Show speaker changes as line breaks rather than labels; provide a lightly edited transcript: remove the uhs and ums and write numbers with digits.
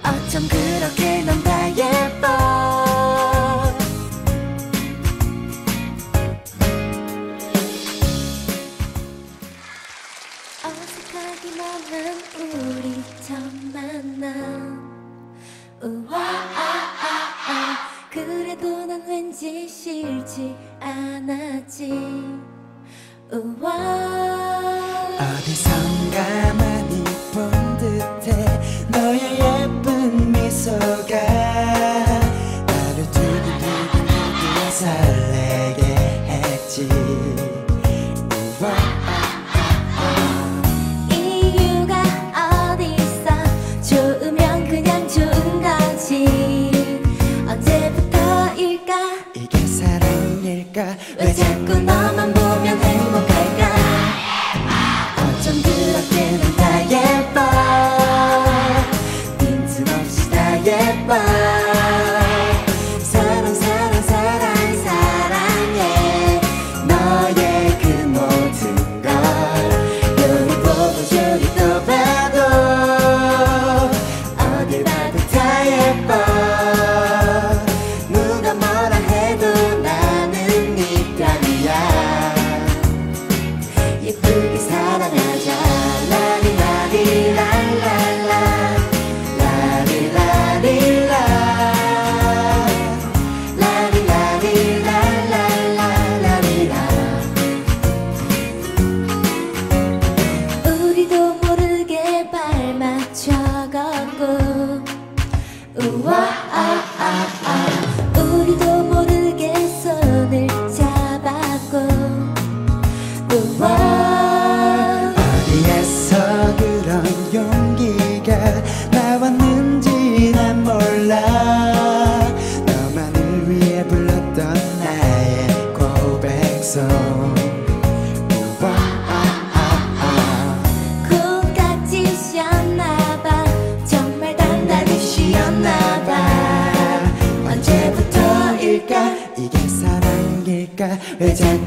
어쩜 그렇게 넌 다 예뻐. 어색하긴 하는 우리 처음 만남. 그래도 난 왠지 싫지 않았지.
어디선가 많이 본 듯해 너의 예쁜 미소가 나를 두근두근 설레게 했지.
이유가 어딨어. 좋으면 그냥 좋은 거지. 언제부터일까?
이게 사랑일까?
왜 자꾸 너만 보면 행복할까? 어쩜 그렇게 넌 다 예뻐. 빈틈없이 다 예뻐. 사랑 사랑 사랑 사랑해. 너의 그 모든 걸 여기 보고 저기 또 봐도 어딜 봐도 다 예뻐. 누가 뭐라 해도 나는 네 편이야. 예쁘게 사랑하자. 라리라리랄랄라 라리라리라 라리라리랄랄라. 우리도 모르게 발 맞춰 걷고 우리도 모르게 손을 잡았고
어디에서 그런 용기가 나왔는지 난 몰라. 너만을 위해 불렀던 나의 고백송.
콩깍지셨나봐. 정말 단단히 씌었나봐. 언제부터일까?
이게 사랑일까? 왜 자꾸